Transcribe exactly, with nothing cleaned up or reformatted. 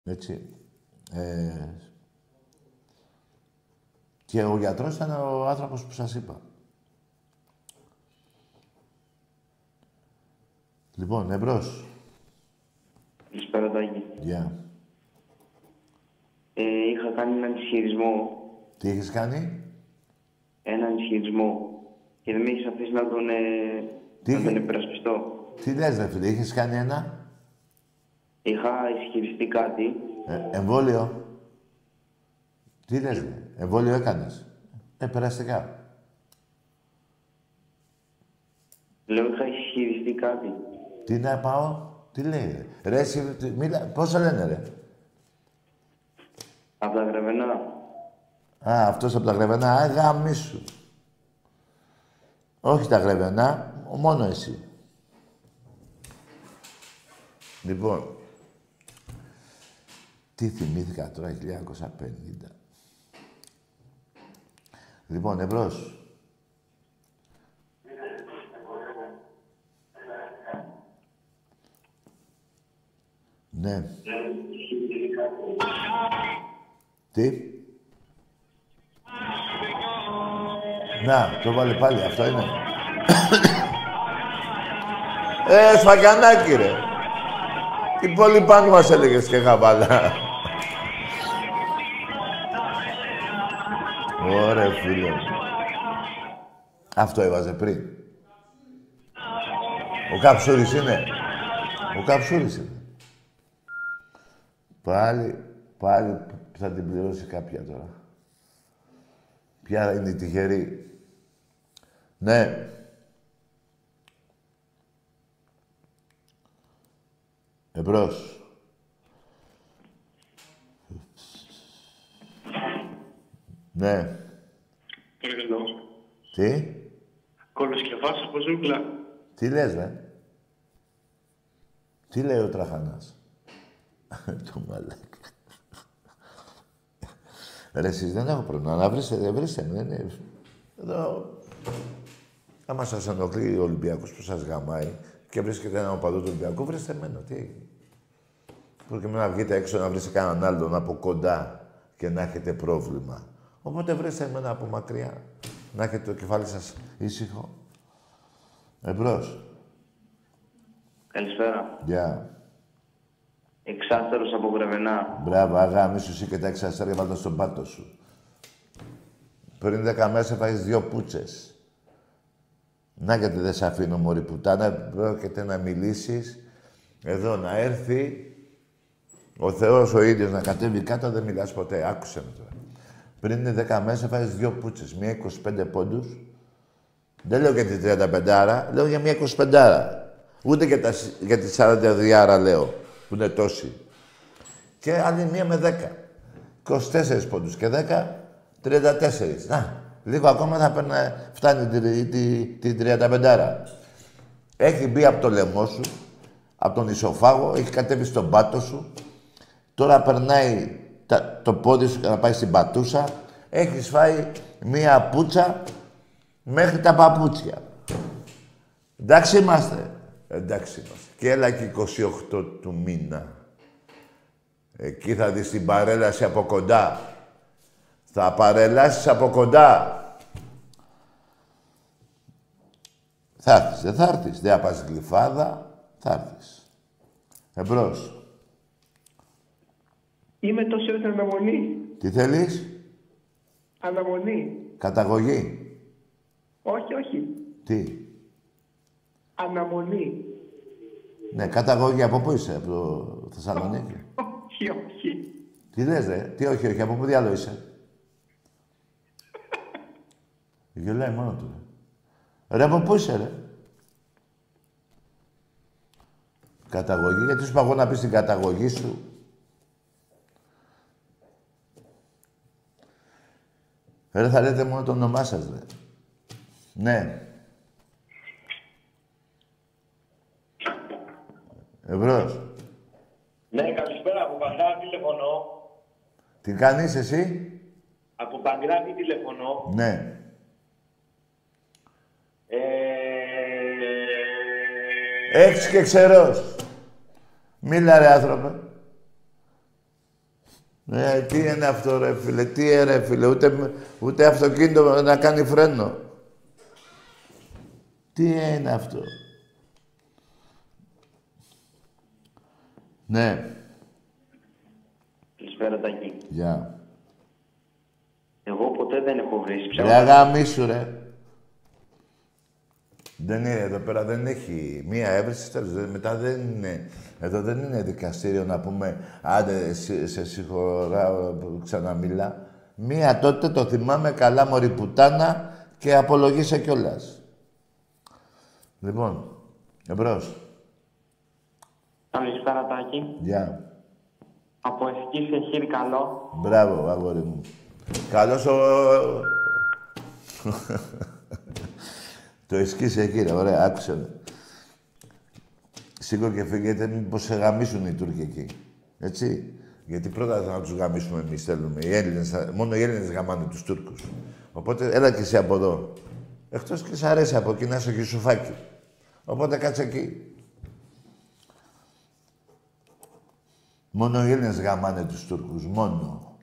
Έτσι. Ε, και ο γιατρός ήταν ο άνθρωπος που σας είπα. Λοιπόν, εμπρός. Καλησπέρα, Τάκη. Γεια. Yeah. Ε, είχα κάνει έναν ισχυρισμό. Τι έχεις κάνει? Έναν ισχυρισμό. Και δεν με έχεις αφήσει να τον, ε, Τι να είχε... τον υπερασπιστώ. Τι λες, ρε φίλε, είχες κάνει ένα? Είχα ισχυριστεί κάτι. Ε, εμβόλιο. Τι λες, ρε. Εμβόλιο έκανες. Ε, περαστικά. Λέω, είχα ισχυριστεί κάτι. Τι να πάω, τι λέει, ρε. Ρε, εσύ, μίλα, πώς το λένε, ρε. Απ' τα Γρεβενά. Α, αυτός από τα Γρεβενά, α, γαμίσου. Όχι τα Γρεβενά, μόνο εσύ. Λοιπόν, τι θυμήθηκα τώρα, χίλια εννιακόσια πενήντα. Λοιπόν, εμπρός. Ναι. Τι. Να, το βάλε πάλι, αυτό είναι. Ε, σφακιανάκι, ρε. Τι πολύ πάνω μας έλεγες και χαβάλα. Ωραία, φίλε. Αυτό έβαζε πριν. Ο Καψούρης είναι. Ο Καψούρης είναι. Πάλι, πάλι θα την πληρώσει κάποια τώρα. Ποια είναι η τυχερή. Ναι. Εμπρός. Ναι. Παρακαλώ. Τι. Κολοσκευάς από ζούγκλα. Τι λες, ρε. Τι λέει ο Τραχανάς. Το μαλάκα. Ρε, εσείς δεν έχω πρόβλημα. Να βρίσκετε, δεν βρίσκετε. Δεν είναι... Εδώ... Άμα σας ενοχλεί ο Ολυμπιακός που σας γαμάει και βρίσκετε έναν οπαδό του Ολυμπιακού, βρίσκετε εμένα. Τι έγινε. Προκειμένου να βγείτε έξω να βρίσκετε κανέναν άλλον από κοντά και να έχετε πρόβλημα. Οπότε βρίσκετε εμένα από μακριά. Να έχετε το κεφάλι σας ήσυχο. Εμπρός. Καλησπέρα. Γεια. Yeah. Εξάστερος από Γρεβενά. Μπράβο, αγάμι σου, εσύ και τα εξαστέρια βάλτα στον πάτο σου. Πριν δέκα μέρες έφαγες δύο πούτσες. Να γιατί δεν σ' αφήνω, μωρή πουτάνα, πρόκειται να μιλήσεις. Εδώ να έρθει ο Θεός ο ίδιος να κατέβει κάτω, δεν μιλάς ποτέ. Άκουσε με τώρα. Πριν δέκα μέρες έφαγες δύο πούτσες. Μία είκοσι πέντε πόντους. Δεν λέω για τη τριάντα πέντε, λέω για μία είκοσι πέντε. Ούτε για, τα, για τη σαράντα δύο λέω, που είναι τόση. Και άλλη μία με δέκα. είκοσι τέσσερις πόντους και δέκα, τριάντα τέσσερα. Να, λίγο ακόμα θα περνά, φτάνει την τη, τη, τη τριάντα πέντε. Έχει μπει από το λαιμό σου, από τον ισοφάγο, έχει κατέβει στον πάτο σου. Τώρα περνάει τα, το πόδι σου να πάει στην πατούσα. Έχεις φάει μία πουτσα μέχρι τα παπούτσια. Εντάξει είμαστε. Εντάξει είμαστε. Και έλα και είκοσι οκτώ του μήνα. Εκεί θα δεις την παρέλαση από κοντά. Θα παρελάσεις από κοντά. Θα έρθεις, δεν θα έρθεις. Δεν θα πας Γλυφάδα, θα έρθεις. Εμπρός. Είμαι τόση ώρα στην αναμονή. Τι θέλεις? Αναμονή. Καταγωγή. Όχι, όχι. Τι? Αναμονή. Ναι, καταγωγή. Από πού είσαι, από το Θεσσαλονίκη? Όχι, όχι. Τι λες, ρε. Τι όχι, όχι. Από πού διάλογο είσαι? Γελάει μόνο του. Ρε, από πού είσαι, ρε. Καταγωγή. Γιατί σου είπα εγώ να πεις την καταγωγή σου. Ρε, θα λέτε μόνο το όνομά σας, ρε. Ναι. Εμπρός. Ναι, καλησπέρα. Από Παγκράτη τηλεφωνώ. Τι κάνεις εσύ? Από Παγκράτη τηλεφωνώ. Ναι. Ε... Έχεις και ξερός. Μίλα, ρε, άνθρωπε. Ε, τι είναι αυτό ρε φίλε, τι είναι ρε φίλε, ούτε, ούτε αυτοκίνητο να κάνει φρένο. Τι είναι αυτό. Ναι. Καλησπέρα, Τάκη. Γεια. Εγώ ποτέ δεν έχω βρει Ρε ψέματα. αγαμίσου ρε. Δεν είναι, εδώ πέρα δεν έχει μία έβριση, τέλος. Δεν- Μετά δεν είναι, εδώ δεν είναι δικαστήριο να πούμε άντε σε, σε συγχωράω, ξαναμιλά. Μία τότε το θυμάμαι καλά μωρή πουτάνα και απολογήσε κιόλας. Λοιπόν, εμπρός. Καλησπέρα, Τάκη. Γεια. Από Ευχή σε χείρ καλό. Μπράβο, αγόρι μου. Καλώς ο... Το εσκίσε εκεί, ρε. Ωραία, άκουσε με. Σήκω και φύγετε, μήπως σε γαμίσουν οι Τούρκοι εκεί. Έτσι. Γιατί πρώτα θα τους γαμίσουμε εμείς, θέλουμε. Οι Έλληνες, θα- μόνο οι Έλληνες γαμάνε τους Τούρκους. Οπότε, έλα και εσύ από εδώ. Εκτός και σ' αρέσει από εκεί να είσαι και σουφάκι. Οπότε κάτσε εκεί. Μόνο οι Έλληνες γαμάνε τους Τούρκους. Μόνο.